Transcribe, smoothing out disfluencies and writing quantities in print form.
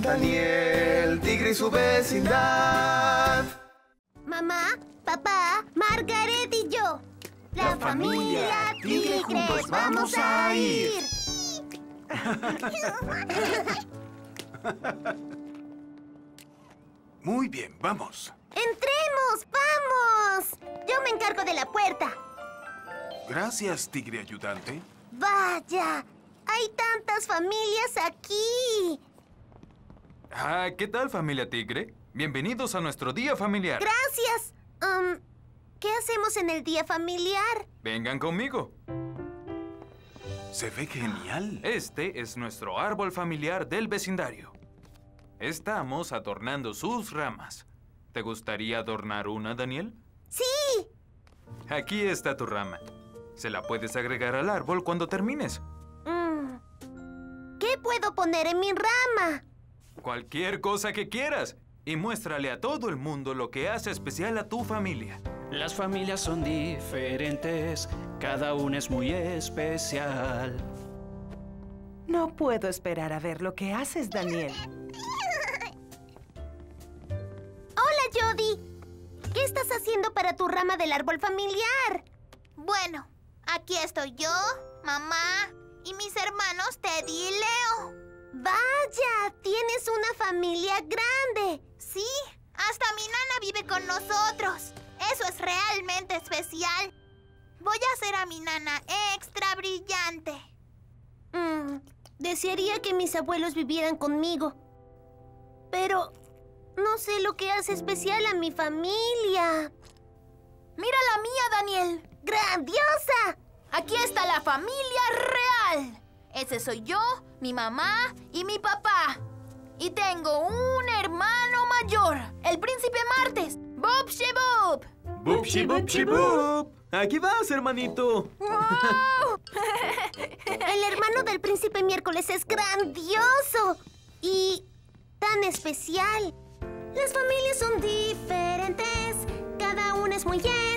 Daniel, Tigre y su vecindad. Mamá, papá, Margaret y yo. La familia Tigre juntos vamos a ir. Muy bien, vamos. ¡Entremos! ¡Vamos! Yo me encargo de la puerta. Gracias, tigre ayudante. ¡Vaya! ¡Hay tantas familias aquí! ¿Qué tal, familia Tigre? Bienvenidos a nuestro día familiar. ¡Gracias! ¿Qué hacemos en el día familiar? Vengan conmigo. Se ve genial. Este es nuestro árbol familiar del vecindario. Estamos adornando sus ramas. ¿Te gustaría adornar una, Daniel? ¡Sí! Aquí está tu rama. Se la puedes agregar al árbol cuando termines. ¿Qué puedo poner en mi rama? Cualquier cosa que quieras. Y muéstrale a todo el mundo lo que hace especial a tu familia. Las familias son diferentes, cada una es muy especial. No puedo esperar a ver lo que haces, Daniel. Hola, Jody. ¿Qué estás haciendo para tu rama del árbol familiar? Bueno, aquí estoy yo, mamá y mis hermanos Teddy y Leo. ¡Vaya! ¡Tienes una familia grande! Sí, hasta mi nana vive con nosotros. Eso es realmente especial. Voy a hacer a mi nana extra brillante. Desearía que mis abuelos vivieran conmigo. Pero no sé lo que hace especial a mi familia. ¡Mira la mía, Daniel! ¡Grandiosa! Aquí está la familia real. Ese soy yo, mi mamá y mi papá. Y tengo un hermano mayor, el príncipe Martes, Bob Sheboop. ¡Bupshi, bupshi, bup! ¡Aquí vas, hermanito! ¡Wow! El hermano del príncipe Miércoles es grandioso y tan especial. Las familias son diferentes, cada una es muy